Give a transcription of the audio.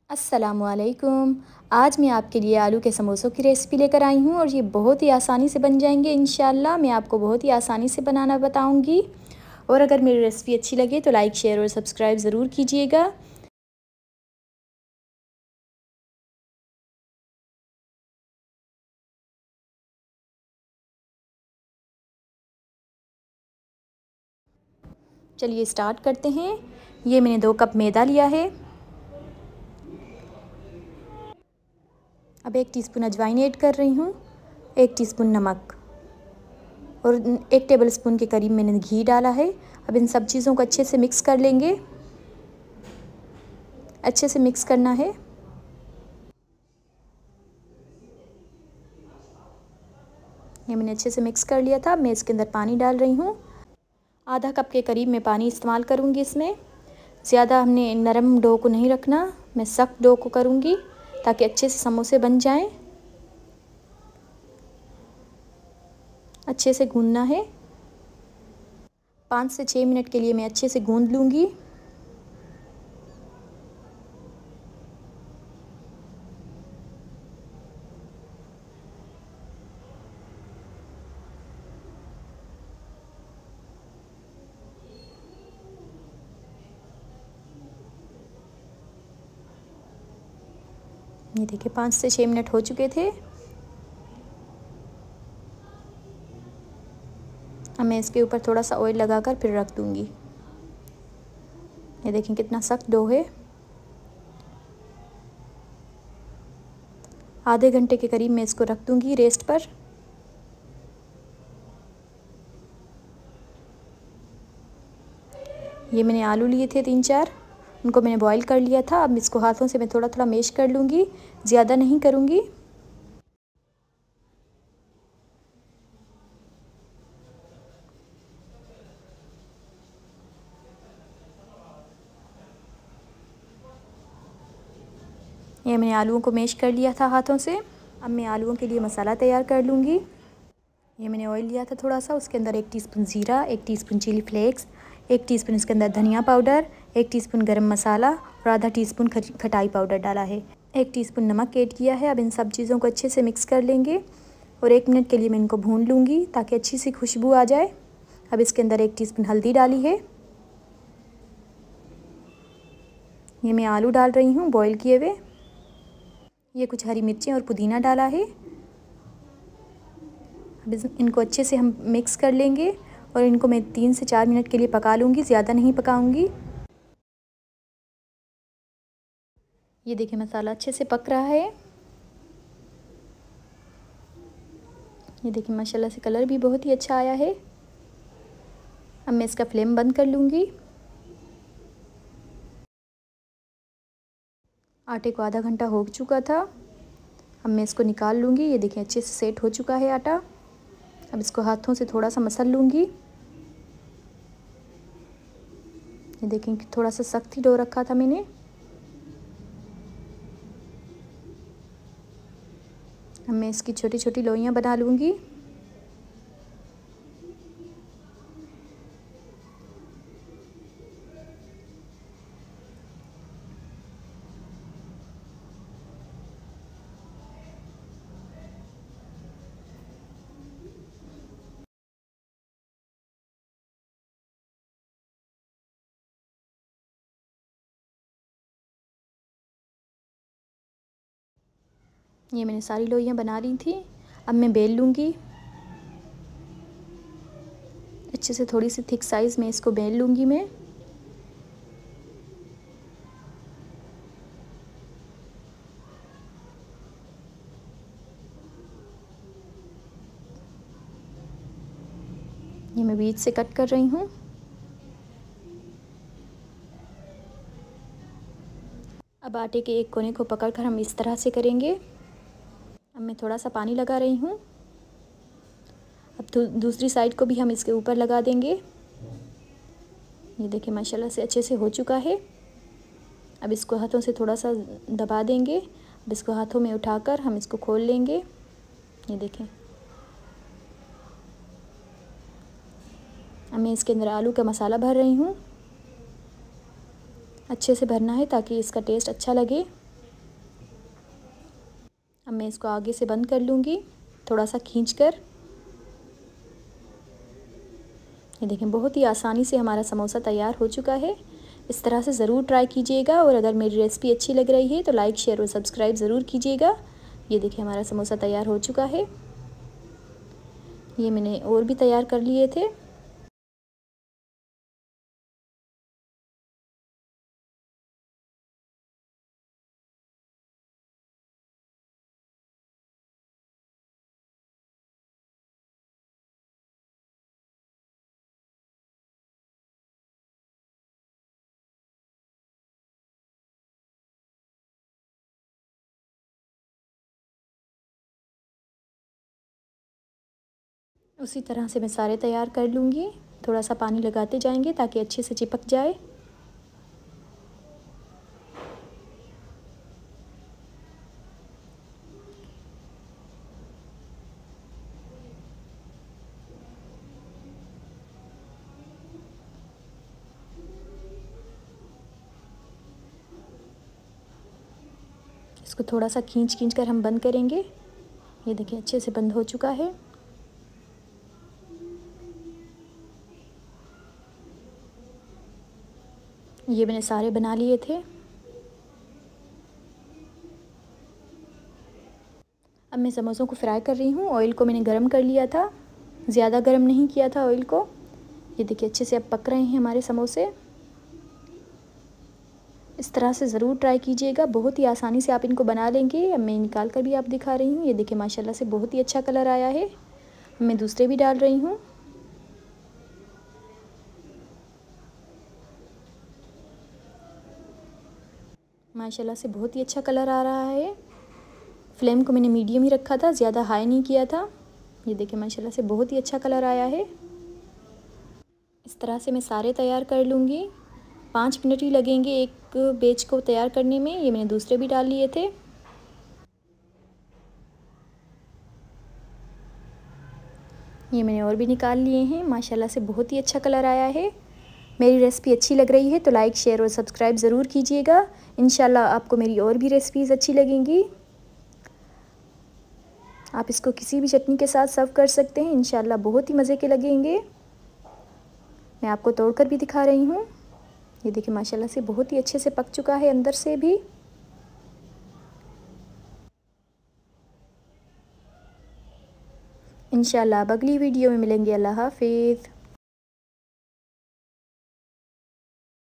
अस्सलामुअलैकुम। आज मैं आपके लिए आलू के समोसों की रेसिपी लेकर आई हूँ और ये बहुत ही आसानी से बन जाएंगे इंशाल्लाह। मैं आपको बहुत ही आसानी से बनाना बताऊँगी। और अगर मेरी रेसिपी अच्छी लगे तो लाइक, शेयर और सब्सक्राइब ज़रूर कीजिएगा। चलिए स्टार्ट करते हैं। ये मैंने 2 कप मैदा लिया है। अब 1 टीस्पून अजवाइन ऐड कर रही हूँ, 1 टीस्पून नमक और 1 टेबलस्पून के करीब मैंने घी डाला है। अब इन सब चीज़ों को अच्छे से मिक्स कर लेंगे। अच्छे से मिक्स करना है। ये मैंने अच्छे से मिक्स कर लिया था। मैं इसके अंदर पानी डाल रही हूँ। आधा कप के करीब मैं पानी इस्तेमाल करूँगी इसमें। ज़्यादा हमने नरम डो को नहीं रखना, मैं सख्त डो को करूँगी ताकि अच्छे से समोसे बन जाएं। अच्छे से गूंदना है। 5 से 6 मिनट के लिए मैं अच्छे से गूंद लूँगी। ये देखिए 5 से 6 मिनट हो चुके थे। अब मैं इसके ऊपर थोड़ा सा ऑयल लगाकर फिर रख दूँगी। ये देखें कितना सख्त डो है। आधे घंटे के करीब मैं इसको रख दूँगी रेस्ट पर। ये मैंने आलू लिए थे 3-4, उनको मैंने बॉईल कर लिया था। अब इसको हाथों से मैं थोड़ा थोड़ा मैश कर लूँगी, ज़्यादा नहीं करूँगी। ये मैंने आलूओं को मैश कर लिया था हाथों से। अब मैं आलूओं के लिए मसाला तैयार कर लूँगी। ये मैंने ऑयल लिया था थोड़ा सा, उसके अंदर 1 टीस्पून ज़ीरा, 1 टीस्पून चिली फ्लेक्स, 1 टीस्पून इसके अंदर धनिया पाउडर, 1 टीस्पून गरम मसाला और आधा टीस्पून खटाई पाउडर डाला है। 1 टीस्पून नमक ऐड किया है। अब इन सब चीज़ों को अच्छे से मिक्स कर लेंगे और 1 मिनट के लिए मैं इनको भून लूँगी ताकि अच्छी सी खुशबू आ जाए। अब इसके अंदर 1 टीस्पून हल्दी डाली है। ये मैं आलू डाल रही हूँ बॉईल किए हुए। ये कुछ हरी मिर्चें और पुदीना डाला है। अब इनको अच्छे से हम मिक्स कर लेंगे और इनको मैं 3 से 4 मिनट के लिए पका लूँगी, ज़्यादा नहीं पकाऊँगी। ये देखिए मसाला अच्छे से पक रहा है। ये देखिए माशाल्लाह से कलर भी बहुत ही अच्छा आया है। अब मैं इसका फ्लेम बंद कर लूँगी। आटे को आधा घंटा हो चुका था। अब मैं इसको निकाल लूँगी। ये देखिए अच्छे से सेट हो चुका है आटा। अब इसको हाथों से थोड़ा सा मसल लूँगी। ये देखें कि थोड़ा सा सख्त ही डो रखा था मैंने। अब मैं इसकी छोटी छोटी लोइयाँ बना लूँगी। ये मैंने सारी लोइयाँ बना ली थी। अब मैं बेल लूँगी। अच्छे से थोड़ी सी थिक साइज़ में इसको बेल लूँगी मैं। ये मैं बीच से कट कर रही हूँ। अब आटे के एक कोने को पकड़कर हम इस तरह से करेंगे। अब मैं थोड़ा सा पानी लगा रही हूँ। अब दूसरी साइड को भी हम इसके ऊपर लगा देंगे। ये देखिए माशाल्लाह से अच्छे से हो चुका है। अब इसको हाथों से थोड़ा सा दबा देंगे। अब इसको हाथों में उठाकर हम इसको खोल लेंगे। ये देखें। अब मैं इसके अंदर आलू का मसाला भर रही हूँ। अच्छे से भरना है ताकि इसका टेस्ट अच्छा लगे। अब मैं इसको आगे से बंद कर लूँगी थोड़ा सा खींचकर। ये देखें बहुत ही आसानी से हमारा समोसा तैयार हो चुका है। इस तरह से ज़रूर ट्राई कीजिएगा और अगर मेरी रेसिपी अच्छी लग रही है तो लाइक शेयर और सब्सक्राइब ज़रूर कीजिएगा। ये देखिए हमारा समोसा तैयार हो चुका है। ये मैंने और भी तैयार कर लिए थे। उसी तरह से मैं सारे तैयार कर लूँगी। थोड़ा सा पानी लगाते जाएंगे ताकि अच्छे से चिपक जाए। इसको थोड़ा सा खींच कर हम बंद करेंगे। ये देखिए अच्छे से बंद हो चुका है। ये मैंने सारे बना लिए थे। अब मैं समोसों को फ्राई कर रही हूँ। ऑयल को मैंने गरम कर लिया था, ज़्यादा गरम नहीं किया था ऑयल को। ये देखिए अच्छे से अब पक रहे हैं हमारे समोसे। इस तरह से ज़रूर ट्राई कीजिएगा, बहुत ही आसानी से आप इनको बना लेंगे। अब मैं निकाल कर भी आप दिखा रही हूँ। ये देखिए माशाल्लाह से बहुत ही अच्छा कलर आया है। मैं दूसरे भी डाल रही हूँ। माशाल्लाह से बहुत ही अच्छा कलर आ रहा है। फ्लेम को मैंने मीडियम ही रखा था, ज़्यादा हाई नहीं किया था। ये देखिए माशाल्लाह से बहुत ही अच्छा कलर आया है। इस तरह से मैं सारे तैयार कर लूँगी। 5 मिनट ही लगेंगे एक बैच को तैयार करने में। ये मैंने दूसरे भी डाल लिए थे। ये मैंने और भी निकाल लिए हैं। माशाल्लाह से बहुत ही अच्छा कलर आया है। मेरी रेसिपी अच्छी लग रही है तो लाइक शेयर और सब्सक्राइब ज़रूर कीजिएगा। इंशाल्लाह आपको मेरी और भी रेसिपीज़ अच्छी लगेंगी। आप इसको किसी भी चटनी के साथ सर्व कर सकते हैं। इंशाल्लाह बहुत ही मज़े के लगेंगे। मैं आपको तोड़कर भी दिखा रही हूँ। ये देखिए माशाल्लाह से बहुत ही अच्छे से पक चुका है अंदर से भी। इंशाल्लाह अब अगली वीडियो में मिलेंगे। अल्लाह हाफिज़।